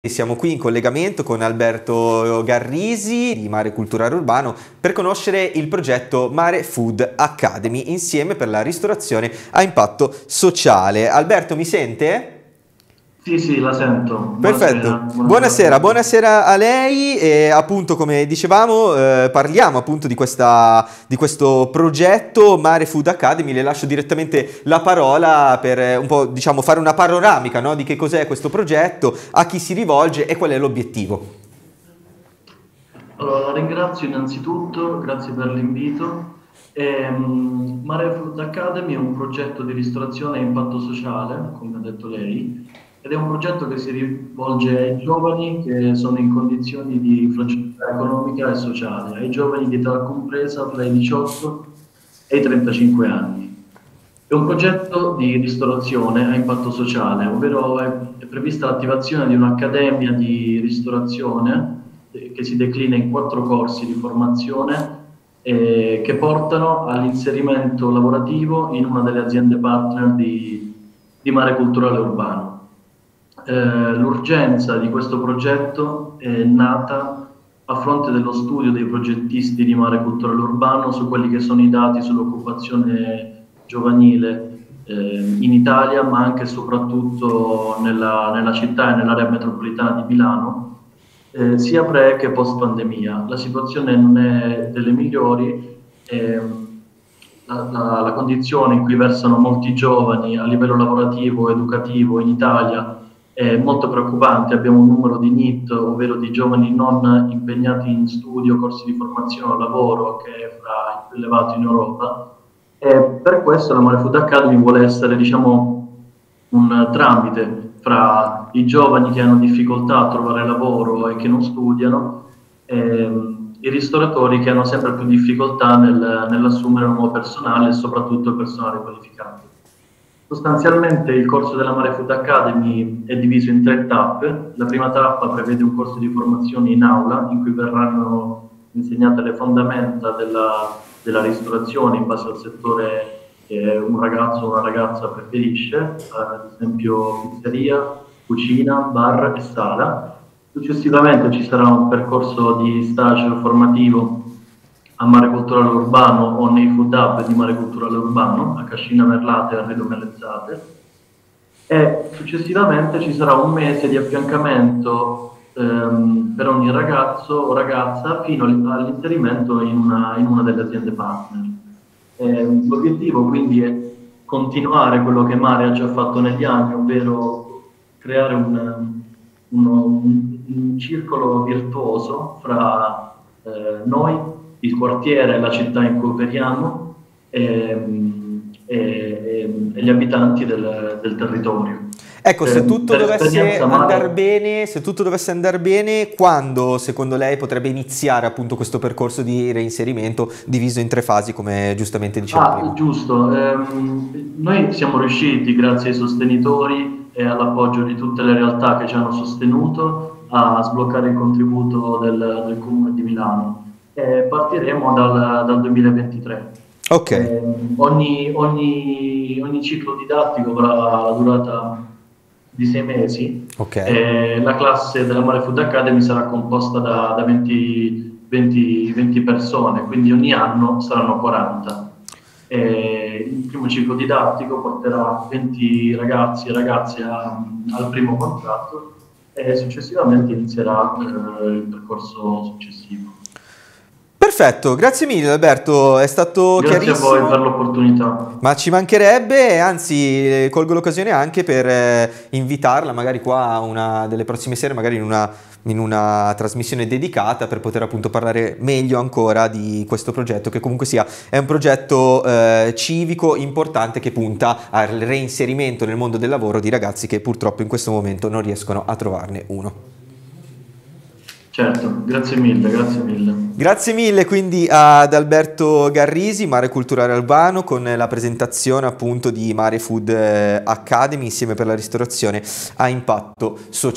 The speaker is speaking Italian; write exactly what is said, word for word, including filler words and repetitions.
Siamo qui in collegamento con Alberto Garrisi di Mare Culturale Urbano per conoscere il progetto Mare Food Academy insieme per la ristorazione a impatto sociale. Alberto, mi sente? Sì, sì, la sento. Perfetto, Buonasera, buonasera a buonasera, tutti. buonasera a lei e appunto come dicevamo eh, parliamo appunto di, questa, di questo progetto Mare Food Academy. Le lascio direttamente la parola per eh, un po' diciamo fare una panoramica, no, di che cos'è questo progetto, a chi si rivolge e qual è l'obiettivo. Allora, la ringrazio innanzitutto, grazie per l'invito. Ehm, Mare Food Academy è un progetto di ristorazione a impatto sociale, come ha detto lei, ed è un progetto che si rivolge ai giovani che sono in condizioni di fragilità economica e sociale, ai giovani di età compresa tra i diciotto e i trentacinque anni. È un progetto di ristorazione a impatto sociale, ovvero è, è prevista l'attivazione di un'accademia di ristorazione eh, che si declina in quattro corsi di formazione eh, che portano all'inserimento lavorativo in una delle aziende partner di, di Mare Culturale Urbano. Eh, l'urgenza di questo progetto è nata a fronte dello studio dei progettisti di Mare Culturale Urbano su quelli che sono i dati sull'occupazione giovanile eh, in Italia, ma anche e soprattutto nella, nella città e nell'area metropolitana di Milano, eh, sia pre che post pandemia. La situazione non è delle migliori. Eh, la, la, la condizione in cui versano molti giovani a livello lavorativo, educativo in Italia è molto preoccupante. Abbiamo un numero di N I T, ovvero di giovani non impegnati in studio, corsi di formazione o lavoro, che è fra i più elevati in Europa. E per questo la Mare Food Academy vuole essere, diciamo, un tramite fra i giovani che hanno difficoltà a trovare lavoro e che non studiano, e i ristoratori che hanno sempre più difficoltà nel, nell'assumere nuovo personale e soprattutto personale qualificato. Sostanzialmente il corso della Mare Food Academy è diviso in tre tappe. La prima tappa prevede un corso di formazione in aula in cui verranno insegnate le fondamenta della, della ristorazione in base al settore che un ragazzo o una ragazza preferisce, ad esempio pizzeria, cucina, bar e sala. Successivamente ci sarà un percorso di stage formativo a Mare Culturale Urbano o nei food hub di Mare Culturale Urbano, a Cascina Merlate e a Redo Melezzate, e successivamente ci sarà un mese di affiancamento ehm, per ogni ragazzo o ragazza fino all'inserimento in una, in una delle aziende partner. Eh, l'obiettivo quindi è continuare quello che Mare ha già fatto negli anni, ovvero creare un, uno, un, un circolo virtuoso fra eh, noi, il quartiere e la città in cui operiamo e, e, e gli abitanti del, del territorio. Ecco, se tutto per dovesse andare Mare... bene, se tutto dovesse andare bene, quando secondo lei potrebbe iniziare appunto questo percorso di reinserimento diviso in tre fasi, come giustamente diceva Ah, prima? giusto. Um, noi siamo riusciti, grazie ai sostenitori e all'appoggio di tutte le realtà che ci hanno sostenuto, a sbloccare il contributo del, del Comune di Milano. Eh, partiremo dal, dal duemilaventitré. Ok. Eh, ogni, ogni, ogni ciclo didattico avrà la durata di sei mesi. Ok. Eh, la classe della Mare Food Academy sarà composta da, da venti, venti, venti persone, quindi ogni anno saranno quaranta. Eh, il primo ciclo didattico porterà venti ragazzi e ragazze a, al primo contratto e successivamente inizierà eh, il percorso successivo. Perfetto, grazie mille Alberto, è stato Grazie a voi per chiarissimo, l'opportunità. ma ci mancherebbe, anzi eh, colgo l'occasione anche per eh, invitarla magari qua a una delle prossime sere, magari in una, in una trasmissione dedicata per poter appunto parlare meglio ancora di questo progetto, che comunque sia è un progetto eh, civico importante che punta al reinserimento nel mondo del lavoro di ragazzi che purtroppo in questo momento non riescono a trovarne uno. Certo, grazie mille, grazie mille. Grazie mille quindi ad Alberto Garrisi, Mare Culturale Urbano, con la presentazione appunto di Mare Food Academy insieme per la ristorazione a impatto sociale.